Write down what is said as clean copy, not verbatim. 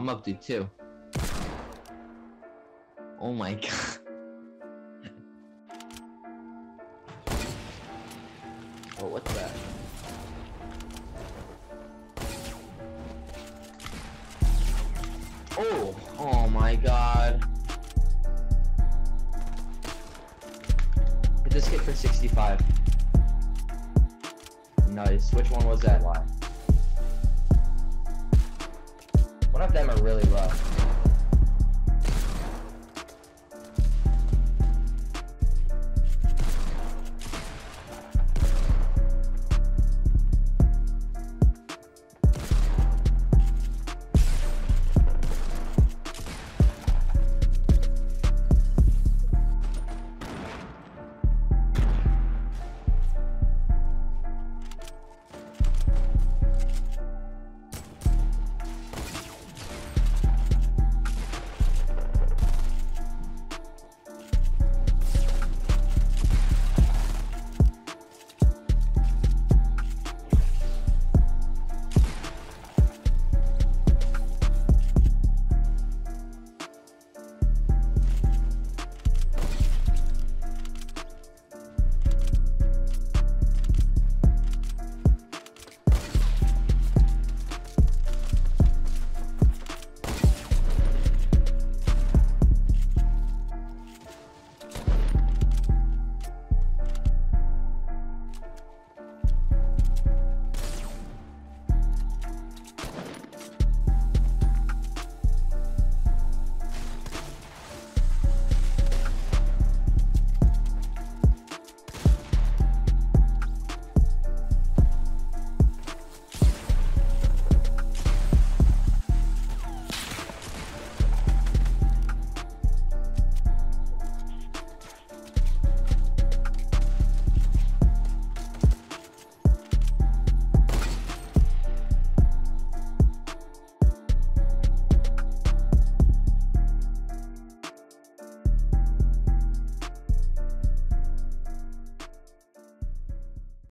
I'm up to 2. Oh my god. Oh, what's that? Oh my god. Hit this kid for 65. Nice. Which one was that? Why? One of them are really low.